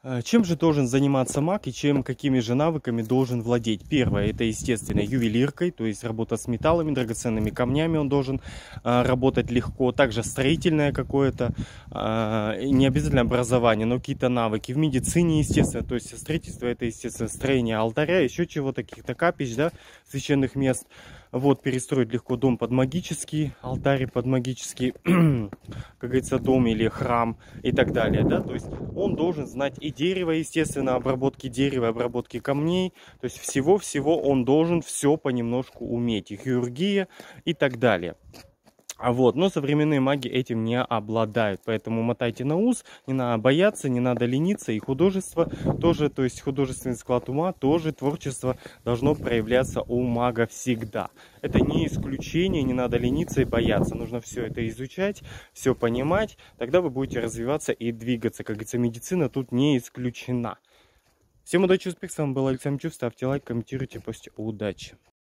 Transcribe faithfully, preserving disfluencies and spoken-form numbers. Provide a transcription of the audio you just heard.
Чем же должен заниматься маг и чем, какими же навыками должен владеть? Первое, это, естественно, ювелиркой, то есть работа с металлами, драгоценными камнями он должен а, работать легко. Также строительное какое-то, а, не обязательно образование, но какие-то навыки. В медицине, естественно, то есть строительство, это, естественно, строение алтаря, еще чего-то, каких-то капищ, да, священных мест. Вот, перестроить легко дом под магический алтарь, под магический, как говорится, дом или храм и так далее, да, то есть он должен знать и дерево, естественно, обработки дерева, обработки камней, то есть всего-всего он должен все понемножку уметь, и хирургия и так далее. А вот, но современные маги этим не обладают, поэтому мотайте на ус, не надо бояться, не надо лениться, и художество тоже, то есть художественный склад ума, тоже творчество должно проявляться у мага всегда. Это не исключение, не надо лениться и бояться, нужно все это изучать, все понимать, тогда вы будете развиваться и двигаться, как говорится, медицина тут не исключена. Всем удачи, успехов, с вами был Александр Мчув, ставьте лайк, комментируйте, постите, удачи!